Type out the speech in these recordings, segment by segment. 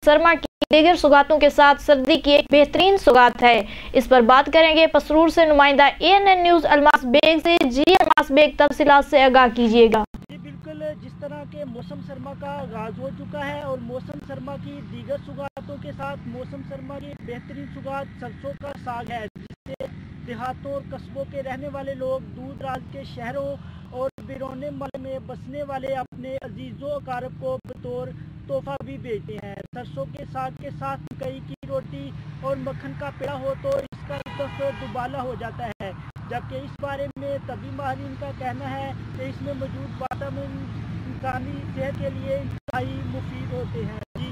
सरमा की दीगर सौगातों के साथ सर्दी की एक बेहतरीन सौगात है। इस पर बात करेंगे पसरूर से नुमाइंदा ANN न्यूज अलमास बेग से। जी अलमास बेग, तफसीलात से आगाह कीजिएगा। जी बिल्कुल, जिस तरह के मौसम सरमा का आगाज हो चुका है और मौसम सरमा की दीगर सौगातों के साथ मौसम सरमा की बेहतरीन सौगात सरसों का साग है, जिससे देहातों और कस्बों के रहने वाले लोग दूर दराज के शहरों और बिरौने मुल्क में बसने वाले अपने अजीजों अकारब को बतौर तोहफा भी भेजते हैं। सरसों के साग के साथ मकई की रोटी और मक्खन का पेड़ा हो तो इसका लुत्फ दुबाला हो जाता है, जबकि इस बारे में तबी माहिरीन का कहना है कि इसमें मौजूद विटामिन इंसानी सेहत के लिए इंतहाई मुफीद होते हैं। जी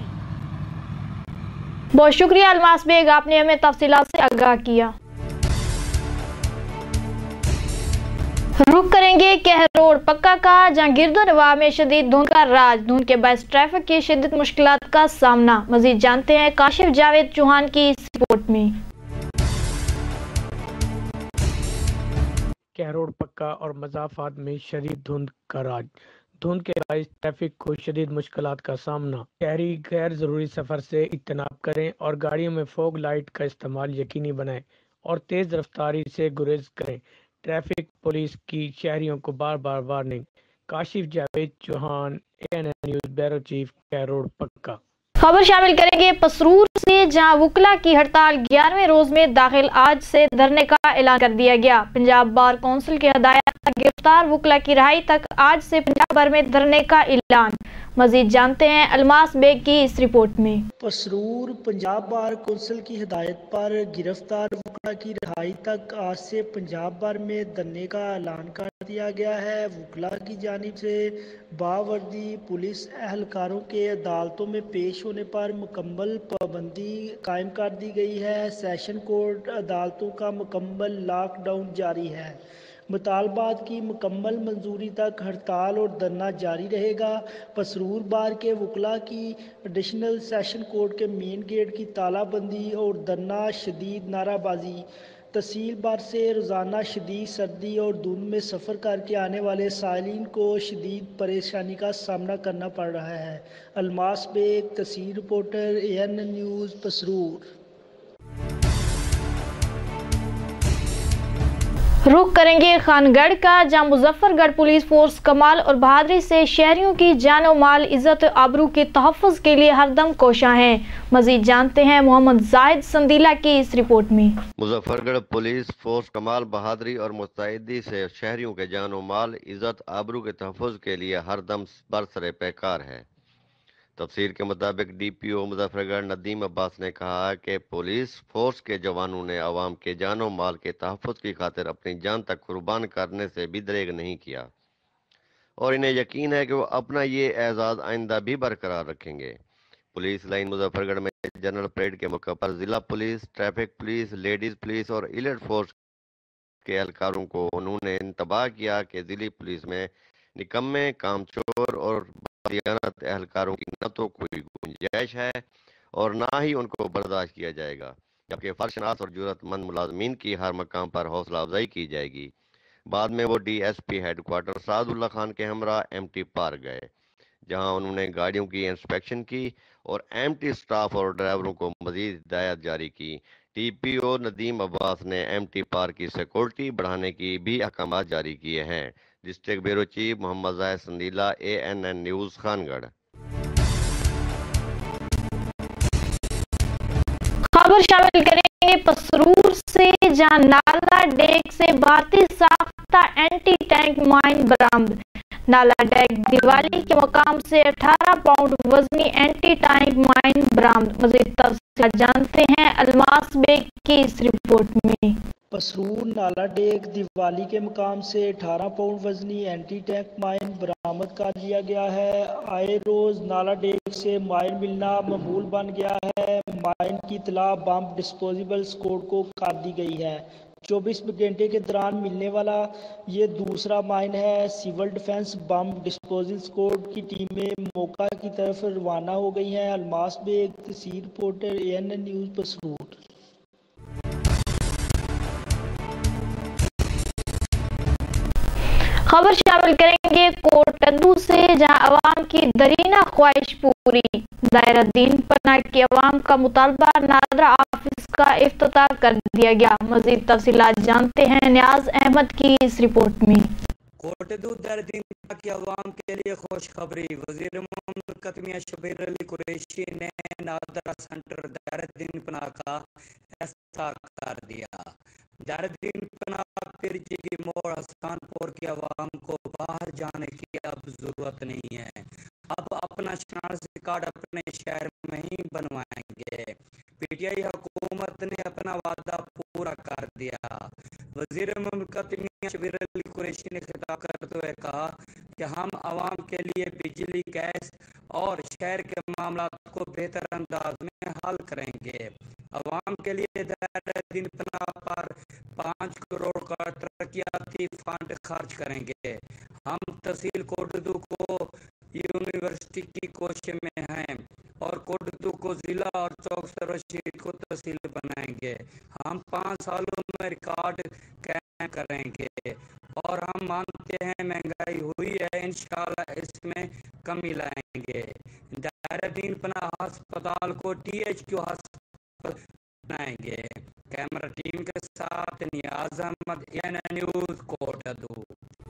बहुत शुक्रिया अलमास बेग, आपने हमें तफसीलात से आगाह किया। रुख करेंगे कहर रोड पक्का का, जहां गिरदो नवाब में शदीद धुंध का राज। धुंध के बायस ट्रैफिक की शिद्दत मुश्किलात का सामना। मजीद जानते हैं काशिफ जावेद चौहान की इस रिपोर्ट में। कहर रोड पक्का और मजाफात में शदीद धुंध का राज। धुंध के बायस ट्रैफिक को शदीद मुश्किलात का सामना। शहरी गैर जरूरी सफर से इज्तनाब करें और गाड़ियों में फॉग लाइट का इस्तेमाल यकीनी बनाएं और तेज रफ्तारी से गुरेज करें। ट्रैफिक पुलिस की शहरियों को बार बार warning. Kashif Javed Chauhan, ANN news bureau chief, Kahror Pakka. खबर शामिल करेंगे पसरूर से, जहां वुकला की हड़ताल 11वें रोज में दाखिल। आज से धरने का ऐलान कर दिया गया। पंजाब बार कौंसिल की हदायत तक गिरफ्तार वुकला की रिहाई तक आज से पंजाब भर में धरने का ऐलान। मजीद जानते हैं अलमास बेग की इस रिपोर्ट में। पसरूर पंजाब बार कौंसिल की हिदायत पर गिरफ्तार वुकला की रिहाई तक आज से पंजाब भर में धरने का ऐलान कर दिया गया है। वुकला की जानिब से बावर्दी पुलिस एहलकारों के अदालतों में पेश होने पर मुकम्मल पाबंदी कायम कर दी गई है। सेशन कोर्ट अदालतों का मुकम्मल लॉकडाउन जारी है। मुतालबात की मुकम्मल मंजूरी तक हड़ताल और धरना जारी रहेगा। पसरूर बार के वुकला की एडिशनल सेशन कोर्ट के मेन गेट की तालाबंदी और धरना शदीद नाराबाजी। तहसील बार से रोज़ाना शदीद सर्दी और धुंध में सफ़र करके आने वाले साइलिन को शदीद परेशानी का सामना करना पड़ रहा है। Almas Baig, tehsil reporter, ANN news Pasrur. रुख करेंगे खानगढ़ का, जहां मुजफ्फरगढ़ पुलिस फोर्स कमाल और बहादुरी से शहरियों की जान और माल, इज्जत आबरू के तहफ़्फ़ुज़ के लिए हरदम कोशा है। मजीद जानते हैं मोहम्मद जाहिद संदीला की इस रिपोर्ट में। मुजफ्फरगढ़ पुलिस फोर्स कमाल बहादुरी और मुस्तैदी से शहरियों के जान और माल, इज्जत आबरू के तहफ़्फ़ुज़ के लिए हरदम बरसरे पैकार है। तफसीर के मुताबिक DPO मुजफ्फरगढ़ नदीम अब्बास ने कहा कि पुलिस फोर्स के जवानों ने आवाम के जानो माल के तहफ़्फ़ुज़ की खातिर अपनी जान तक कुर्बान करने से भी दरेग नहीं किया और इन्हें यकीन है कि वो अपना ये एजाज़ आइंदा भी बरकरार रखेंगे। पुलिस लाइन मुजफ्फरगढ़ में जनरल परेड के मौके पर जिला police, traffic police, ladies police और इलीट फोर्स के एहलकारों को उन्होंने इंतबाह किया कि जिली पुलिस में निकम्मे, कामचोर और बददियानत एहलकारों की न तो कोई गुंजाइश है और ना ही उनको बर्दाश्त किया जाएगा, जबकि फर्शनास और जरूरतमंद मुलाजमीन की हर मकाम पर हौसला अफजाई की जाएगी। बाद में वो DSP हेडक्वार्टर सादुल्ला खान के हमरा MT पार्क गए, जहां उन्होंने गाड़ियों की इंस्पेक्शन की और MT स्टाफ और ड्राइवरों को मजीद हिदायत जारी की। DPO नदीम अब्बास ने MT पार्क की सिक्योरिटी बढ़ाने की भी अहकाम जारी किए हैं। District bureau chief Mohammad Zahid Sandila, ANN news Khangarh. खबर शामिल करेंगे पसरूर से, जहां नाला डेक से भारतीय साख्ता एंटी टैंक माइन बरामद। नाला डेक दिवाली के मुकाम से 18 पाउंड वजनी एंटी टैंक माइन बरामद। मजीद तफसील जानते हैं अलमास बेग की इस रिपोर्ट में। पसरूर नाला डेक दिवाली के मुकाम से 18 पाउंड वजनी एंटी टैंक माइन बरामद कर लिया गया है। आए रोज नाला डेक से माइन मिलना मामूल बन गया है। माइन की इतला बम डिस्पोजेबल स्क्वाड को कर दी गई है। 24 घंटे के दौरान मिलने वाला ये दूसरा माइन है। Civil defence bomb disposal squad की टीमें मौका की तरफ रवाना हो गई हैं। Almas Baig, tehsil reporter, ANN news Pasrur. खबर शामिल करेंगे करेंगे कोटद्दू से, जहां अवाम की दरीना ख्वाहिश पूरी। दायरा दीन पना के अवाम का मुतालबा नादरा ऑफिस का इफ्तिताह कर दिया गया। मजीद तफसीलात जानते हैं न्याज अहमद की इस रिपोर्ट में। कोटद्दू दायरा दीन पना के अवाम के लिए खुशखबरी। वजीर मुमलिकत मियां शब्बीर अली कुरैशी ने नादरा सेंटर दायरा दीन पना का इफ्तिताह कर दिया। दायरा दीन पना पिरजी की मोड़ हसनपुर के अवाम को बाहर जाने की अब जरूरत नहीं है। अब अपना शनाख्ती कार्ड अपने शहर में ही बनवाएंगे। पीटीआई हुकूमत ने अपना वादा पूरा कर दिया। वजीर मुमलिकत मियां शब्बीर अली कुरैशी ने खिताब करते हुए कहा कि हम आवाम के लिए बिजली, गैस और शहर के मामला को बेहतर अंदाज में हल करेंगे। आवाम के लिए दायरा दीन पना पर 5 करोड़ का तरक्याती फंड खर्च करेंगे। हम तहसील कोटद्दू को यूनिवर्सिटी की कोशिश में हैं और कोटद्दू को जिला और चौक रशीद को तहसील बनाएंगे। हम 5 सालों में रिकॉर्ड कायम करेंगे और हम मानते हैं महंगाई हुई है, इंशाल्लाह इसमें कमी लाएंगे। दायरा दीन पना अस्पताल को THQ अस्पताल बनाएंगे। कैमरा टीम के साथ नियाज अहमद, ANN न्यूज़, कोटद्दू।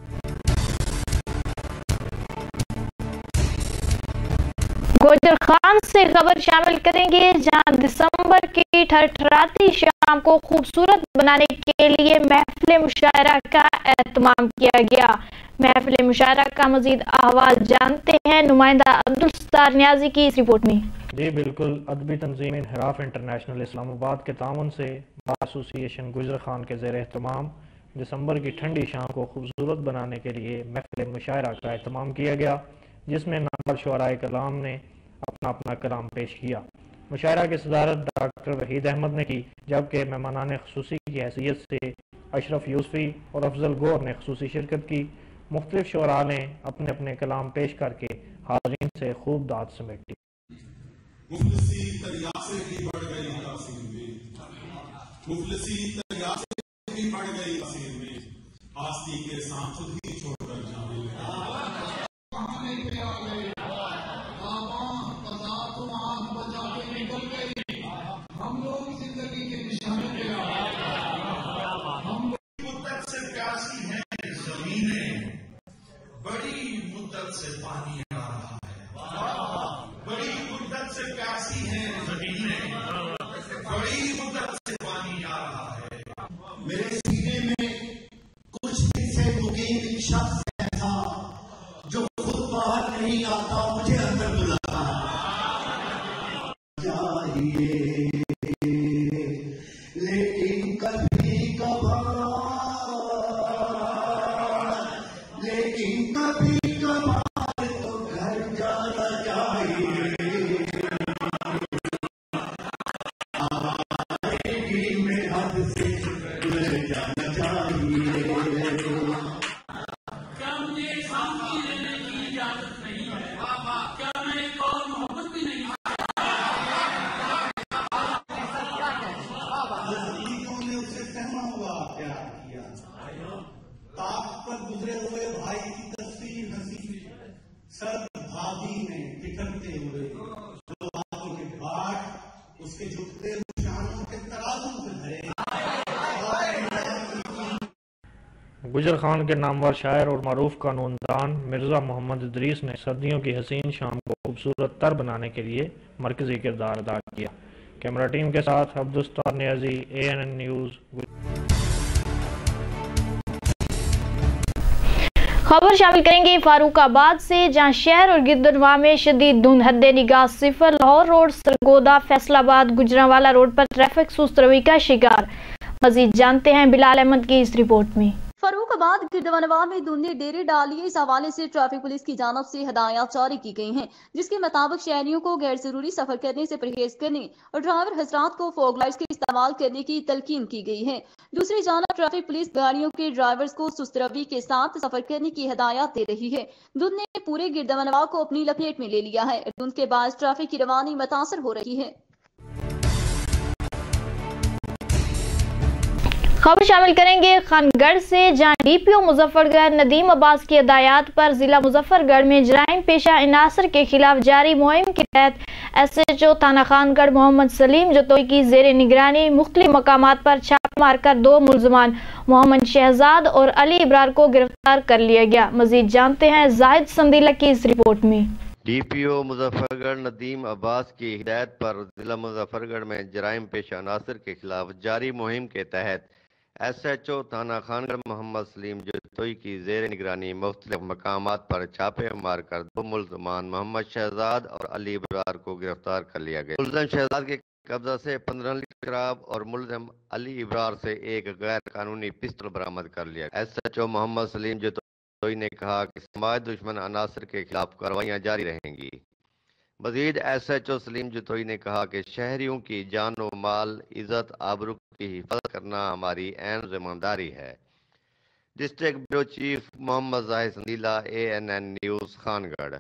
गुजर खान से खबर शामिल करेंगे, जहां दिसंबर की ठठराती शाम को खूबसूरत बनाने के लिए महफिल मुशायरा का एहतमाम किया गया। महफिल मुशायरा का मजीद अहवाल जानते हैं नुमाइंदा अब्दुल सत्तार न्याजी की इस रिपोर्ट में। जी बिल्कुल, अदबी तंजीम इनहिराफ इंटरनेशनल इस्लामाबाद के ताउन से बार एसोसिएशन गुजर खान के ज़ेर एहतमाम दिसंबर की ठंडी शाम को खूबसूरत बनाने के लिए महफिल मुशायरा का एहतमाम किया गया, जिसमें नामवर शुअराए कलाम ने अपना अपना कलाम पेश किया। मुशायरा की सदारत डॉक्टर वहीद अहमद ने की, जबकि मेहमानान खुसूसी की हैसियत से अशरफ यूसुफी और अफजल गौर ने खुसूसी शिरकत की। मुख्तलिफ शुअरा ने अपने अपने कलाम पेश करके हाज़रीन से खूब दाद समेटी। मुफलिसी दरिया से भी बढ़ गई तासीर में, मुफलिसी दरिया से भी बढ़ गई तासीर में, आस्ती के साथ खुद ही छोड़कर जाने हम लोग जिंदगी के निशाने पे हम मुद्दत से प्यासी हैं जमीनें, बड़ी मुद्दत से पानी आ रहा है। बड़ी मुद्दत से प्यासी हैं जमीनें, बड़ी मुद्दत से पानी आ रहा है। मेरे सीने में कुछ दिन से मुकीम एक शख्स था जो खुद बाहर नहीं आता, मुझे अंदर बुलाता चाहिए, लेकिन कभी कभार, लेकिन कभी कभार तो घर जाना चाहिए। में हद से गुजर जाना चाहिए। क्या मुझे शांति लेने की इजाजत नहीं है? क्या मैं एक और मोहब्बत भी नहीं? ने उसे सहमा हुआ प्यार किया। ताक पर गुजरे हुए भाई की तस्वीर हंसी, सर्द भाभी ने बिखरते हुए दो हाथों के बाट उसके झुकते शानों के तराजू पे धरे। गुजर खान के नामवर शायर और मारूफ कानूनदान मिर्जा मोहम्मद इदरीस ने सर्दियों की हसीन शाम को खूबसूरत तर बनाने के लिए मरकजी किरदार अदा किया। कैमरा टीम के साथ अब्दुल सत्तार न्याजी, ANN न्यूज़। खबर शामिल करेंगे फारूकाबाद से, जहां शहर और गिरदनवा में शदीद धुंध, हद्दे निगाह सिफर। लाहौर रोड, सरगोदा, फैसलाबाद, गुजरांवाला रोड पर ट्रैफिक सुस्त रवि का शिकार। मजीद जानते हैं बिलाल अहमद की इस रिपोर्ट में। फरूखाबाद गिरदनवा में धुंध ने डेरे डाली है। इस हवाले से ट्रैफिक पुलिस की जानब से हदायत जारी की गई हैं, जिसके मुताबिक शहरियों को गैर जरूरी सफर करने से परहेज करने और ड्राइवर हजरात को फॉग लाइट्स के इस्तेमाल करने की तलकीन की गई है। दूसरी जानब ट्रैफिक पुलिस गाड़ियों के ड्राइवर्स को सुस्त रवि के साथ सफर करने की हदायत दे रही है। धुंध ने पूरे गिरदनवा को अपनी लपेट में ले लिया है। धुंध के बाद ट्रैफिक की रवानी मुतासर हो रही है। खबर शामिल करेंगे खानगढ़ से, जहां डीपीओ मुजफ्फरगढ़ नदीम अब्बास की हिदायत पर जिला मुजफ्फरगढ़ में जराइम पेशा इनासर के खिलाफ जारी मुहिम के तहत SHO थाना खानगढ़ मोहम्मद सलीम जतोई की जेर निगरानी मुख्तलिफ मकामात पर छापा मारकर 2 मुलजमान मोहम्मद शहजाद और अली इब्रार को गिरफ्तार कर लिया गया। मजीद जानते हैं जाहिद संदीला की इस रिपोर्ट में। डीपीओ मुजफ्फरगढ़ नदीम अब्बास की हिदायत पर जिला मुजफ्फरगढ़ में जराइम पेशा अनासर के खिलाफ जारी मुहिम के तहत SHO थाना खानगढ़ मोहम्मद सलीम जतोई की जेर निगरानी मुख्तलिफ मकामात पर छापे मारकर 2 मुलजमान मोहम्मद शहजाद और अली इब्रार को गिरफ्तार कर लिया गया। मुलजम शहजाद के कब्जा से 15 लीटर शराब और मुलजम अली इब्रार से एक गैर कानूनी पिस्तौल बरामद कर लिया। SHO मोहम्मद सलीम जतोई ने कहा कि समाज दुश्मन अनासर के खिलाफ कार्रवाइयां जारी रहेंगी। मजीद SHO सलीम जतोई ने कहा कि शहरियों की जान व माल, इज्जत, आबरू की हिफाजत करना हमारी अहम जिम्मेदारी है। District bureau chief Mohammad Zahid Sandila, ANN news Khangarh.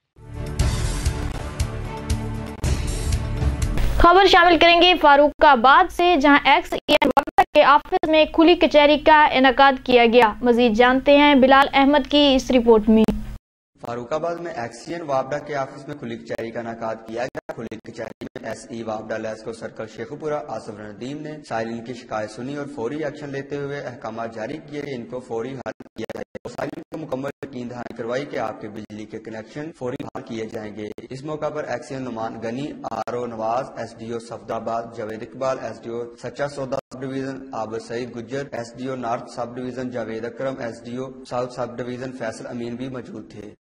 खबर शामिल करेंगे फारूकाबाद से, जहां XEN वापडा के ऑफिस में खुली कचहरी का इनेकाद किया गया। मजीद जानते हैं बिलाल अहमद की इस रिपोर्ट में। फारूकाबाद में XEN वापडा के ऑफिस में खुली कचहरी का इनेकाद किया गया। खुली कचहरी में SE वापडा लेस्को सर्कल शेखुपुरा आसफ नदीम ने साइलिन की शिकायत सुनी और फौरी एक्शन लेते हुए अहकाम जारी किए कि इनको फौरी हल किया जाए। साइलिन को मुकम्मल यकीन दहानी करवाई कि आपके बिजली के कनेक्शन फौरी बहाल किए जाएंगे। इस मौका पर XEN Numan Ghani, RO Nawaz, SDO सफदाबाद Javed Iqbal, SDO Sacha Sauda sub division Abid Saeed Gujjar, SDO north sub division Javed Akram, SDO south sub division Faisal Ameen भी मौजूद थे।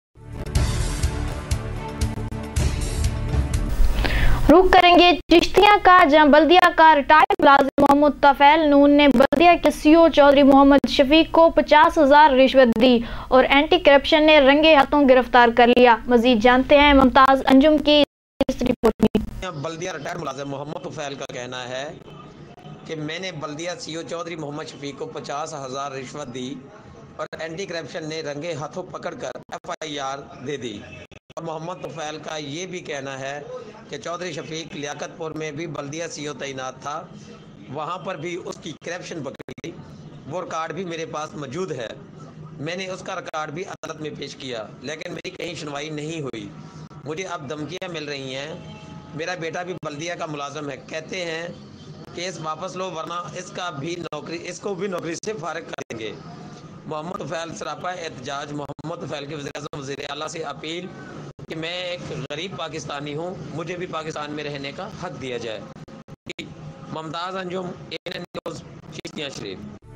रुख करेंगे चिश्तिया का, जहां बल्दिया का रिटायर्ड मुलाजिम मोहम्मद तफैल नून ने बल्दिया के CO चौधरी मोहम्मद शफीक को 50,000 रिश्वत दी और एंटी करप्शन ने रंगे हाथों गिरफ्तार कर लिया। मजीद जानते हैं मुमताज अंजुम की इस रिपोर्ट में। बल्दिया रिटायर्ड मुलाजिम मोहम्मद तफैल का कहना है कि मैंने बल्दिया CO चौधरी मोहम्मद शफीक को 50,000 रिश्वत दी और एंटी करप्शन ने रंगे हाथों पकड़कर FIR दे दी। और मोहम्मद तफैल का ये भी कहना है कि चौधरी शफीक लियाकतपुर में भी बल्दिया CO तैनात था, वहाँ पर भी उसकी करप्शन पकड़ी गई। वो रिकॉर्ड भी मेरे पास मौजूद है। मैंने उसका रिकॉर्ड भी अदालत में पेश किया, लेकिन मेरी कहीं सुनवाई नहीं हुई। मुझे अब धमकियाँ मिल रही हैं। मेरा बेटा भी बल्दिया का मुलाजिम है, कहते हैं केस वापस लो वरना इसको भी नौकरी से फारिग कर देंगे। मोहम्मद तफैल सरापा एहतजाज। मोहम्मद तफैल के वज़ीर आला से अपील कि मैं एक गरीब पाकिस्तानी हूँ, मुझे भी पाकिस्तान में रहने का हक दिया जाए। Mumtaz Anjum, ANN news, Chishtian Sharif.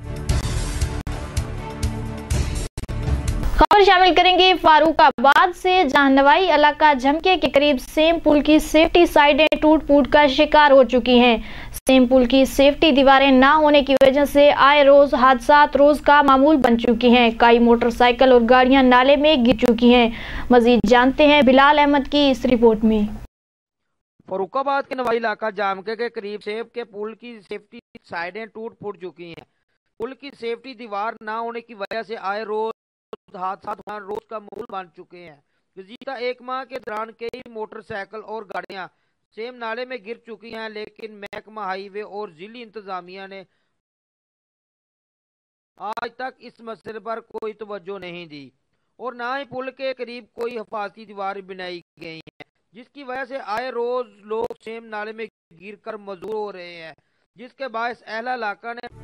खबर शामिल करेंगे फारूकाबाद से, जहां नवाई इलाका झमके के करीब सेम पुल की सेफ्टी साइडें टूट फूट का शिकार हो चुकी हैं। सेम पुल की सेफ्टी दीवारें ना होने की वजह से आए रोज हादसात रोज का मामूल बन चुकी हैं। कई मोटरसाइकिल और गाड़ियां नाले में गिर चुकी हैं। मजीद जानते हैं बिलाल अहमद की इस रिपोर्ट में। फरुखाबाद के नवाई इलाका जामके के करीब सेब के पुल की सेफ्टी साइडें टूट फूट चुकी हैं। पुल की सेफ्टी दीवार ना होने की वजह से आए रोज हादसा रोज का मामूल बन चुके हैं। गुज़िश्ता 1 माह के दौरान कई मोटरसाइकिल और गाड़ियां सेम नाले में गिर चुकी हैं, लेकिन महकमा हाईवे और जिली इंतजामिया ने आज तक इस मसले पर कोई तवज्जो नहीं दी और ना ही पुल के करीब कोई हिफाजती दीवार बनाई गई है, जिसकी वजह से आए रोज लोग सेम नाले में गिर कर मजबूर हो रहे हैं, जिसके बायस अहला इलाका ने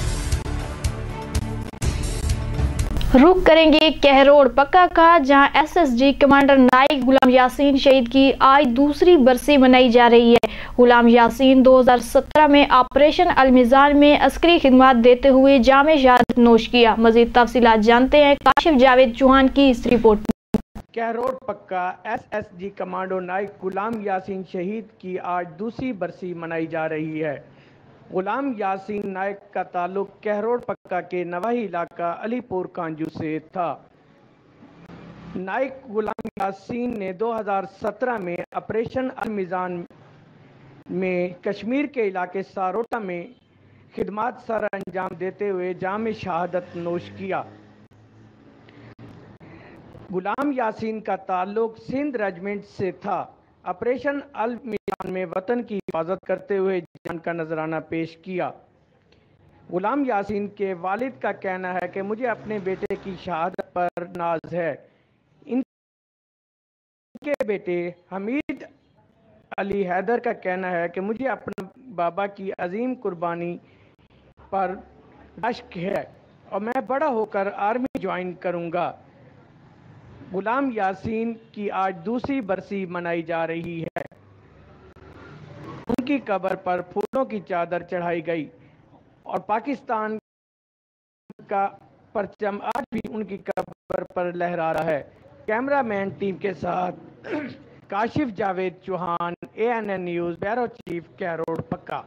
रुख करेंगे कहरोड़ पक्का का, जहां SSG कमांडर नाइक गुलाम यासीन शहीद की आज दूसरी बरसी मनाई जा रही है। गुलाम यासीन 2017 में ऑपरेशन अलमिजान में अस्करी खिदमत देते हुए जामे शहादत नोश किया। मजीद तफसीलात जानते हैं काशिफ जावेद चौहान की इस रिपोर्ट में। कहरोड़ पक्का SSG कमांडो नाइक गुलाम यासीन शहीद की आज दूसरी बरसी मनाई जा रही है। गुलाम यासीन नाइक का ताल्लुक कहरोड़ पक्का के नवाही इलाका अलीपुर कांजू से था। नाइक गुलाम यासीन ने 2017 में ऑपरेशन अलमिजान में कश्मीर के इलाके सारोटा में खिदमत सर अंजाम देते हुए जाम शहादत नोश किया। गुलाम यासीन का ताल्लुक सिंध रेजिमेंट से था। ऑपरेशन अलमिजान में वतन की हिफाजत करते हुए जान का नजराना पेश किया। गुलाम यासीन के वालिद का कहना है कि मुझे अपने बेटे की शहादत पर नाज है। इनके बेटे हमीद अली हैदर का कहना है कि मुझे अपने बाबा की अजीम कुर्बानी पर अश्क है और मैं बड़ा होकर आर्मी ज्वाइन करूंगा। गुलाम यासीन की आज दूसरी बरसी मनाई जा रही है। उनकी कब्र पर फूलों की चादर चढ़ाई गई और पाकिस्तान का परचम आज भी उनकी कब्र पर लहरा रहा है। कैमरामैन टीम के साथ Kashif Javed Chauhan, ANN news, bureau chief, Kahror Pakka.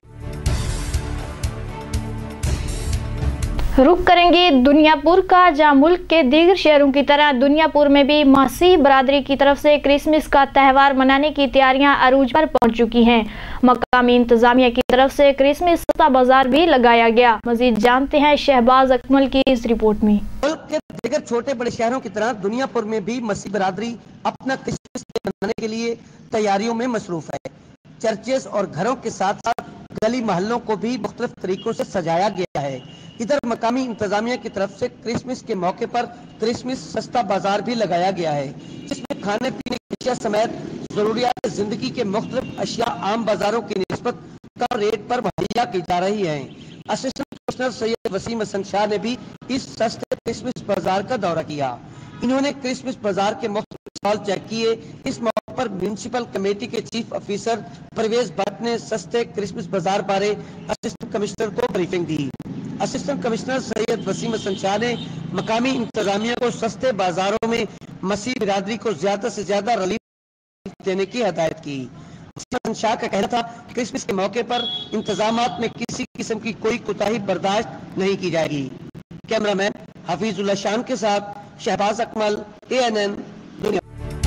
रुख करेंगे दुनियापुर का, जहां मुल्क के दीगर शहरों की तरह दुनियापुर में भी मसीह बरादरी की तरफ से क्रिसमस का त्यौहार मनाने की तैयारियां अरूज पर पहुंच चुकी हैं। मकामी इंतजामिया की तरफ से क्रिसमस सस्ता बाजार भी लगाया गया। मजीद जानते हैं शहबाज अकमल की इस रिपोर्ट में। मुल्क के दीगर छोटे बड़े शहरों की तरह दुनियापुर में भी मसीह बरादरी अपना क्रिसमस डे मनाने के लिए तैयारियों में मसरूफ है। चर्चेस और घरों के साथ साथ गली मोहल्लों को भी मुख्तलिफ तरीकों से सजाया गया है। इधर मकामी इंतजामिया की तरफ से क्रिसमस के मौके पर क्रिसमस सस्ता बाजार भी लगाया गया है, जिसमें खाने पीने की अशिया समेत जरूरियात जिंदगी के मुख्तलिफ अशिया आम बाजारों की निस्बत कम रेट पर मुहैया की जा रही है। असिस्टेंट कमिश्नर सैयद वसीम हसन शाह ने भी इस सस्ते क्रिसमस बाजार का दौरा किया। इन्होंने क्रिसमस बाजार के मुख्तलिफ स्टॉल चेक किए। इस मौके पर म्युनिसिपल कमेटी के चीफ ऑफिसर परवेज भट्ट ने सस्ते क्रिसमस बाजार बारे असिस्टेंट कमिश्नर को ब्रीफिंग दी। असिस्टेंट कमिश्नर सैयद वसीम हसन शाह ने मकामी इंतजामिया को सस्ते बाजारों में मसीह बिरादरी को ज्यादा से ज्यादा रिलीफ देने की हिदायत की। हसन शाह का कहना था क्रिसमस के मौके पर इंतजामात में किसी किस्म की कोई कोताही बर्दाश्त नहीं की जाएगी। कैमरामैन हफीजुल्लाह शान के साथ शहबाज अकमल, ANN दुनिया।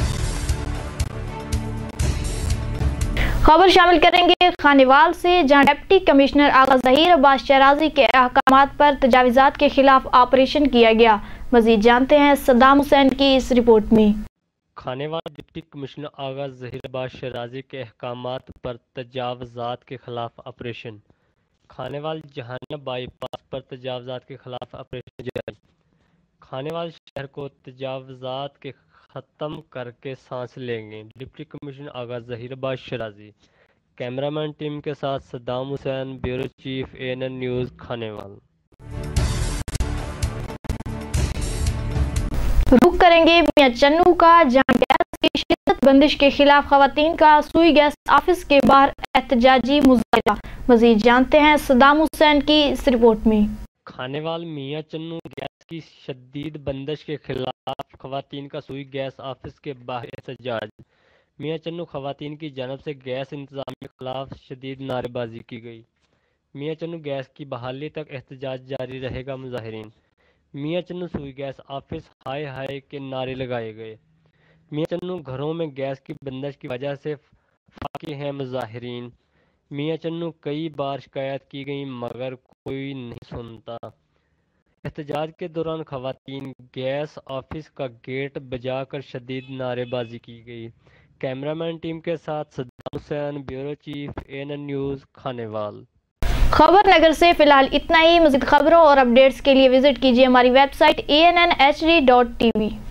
खबर शामिल करेंगे खानेवाल से, जहां डिप्टी कमिश्नर आगा ज़हीर अब्बास शराजी के अहकामात पर तजावीज़ात के खिलाफ ऑपरेशन किया गया। मजीद जानते हैं सद्दाम हुसैन की इस रिपोर्ट में। खानेवाल डिप्टी कमिश्नर आगा ज़हीर अब्बास शराजी के अहकामात पर तजावज़ात के खिलाफ ऑपरेशन। खानेवाल जहानिया बाईपास पर तजावज़ात के खिलाफ ऑपरेशन जारी। खानेवाल शहर को तजावज़ात के ख़त्म करके सांस लेंगे, deputy commissioner Agha Zaheer Abbas Shirazi. Cameraman team के साथ Saddam Hussain, bureau chief, ANN news, Khanewal. रुख करेंगे मियां चन्नू का, जहां गैस की शिद्दत बंदिश के खिलाफ खवातीन का सुई गैस ऑफिस के बाहर एहतजाजी मुजाहरा। मजीद जानते हैं सद्दाम हुसैन की इस रिपोर्ट में। खानेवाल मियां चन्नू गैस की शदीद बंदिश के खिलाफ खवातीन का सुई गैस ऑफिस के बाहर एहतजाज। मियां चन्नू खवातीन की जानब से गैस इंतजाम के खिलाफ शदीद नारेबाजी की गई। मियां चन्नू गैस की बहाली तक एहतजाज जारी रहेगा। मुजाहिरीन मियां चन्नू सुई गैस ऑफिस हाय हाय के नारे लगाए गए। मियां चन्नू घरों में गैस की बंदिश की वजह से फाके हैं। मुजाहिरीन मियां चन्नू कई बार शिकायत की गई मगर कोई नहीं सुनता। एहतजाज के दौरान खवातीन गैस ऑफिस का गेट बजाकर शदीद नारेबाजी की गई। कैमरामैन टीम के साथ Saddam Hussain, bureau chief, ANN news, Khanewal. खबर नगर से फिलहाल इतना ही। मज़ीद खबरों और अपडेट्स के लिए विजिट कीजिए हमारी वेबसाइट ANNHD.tv।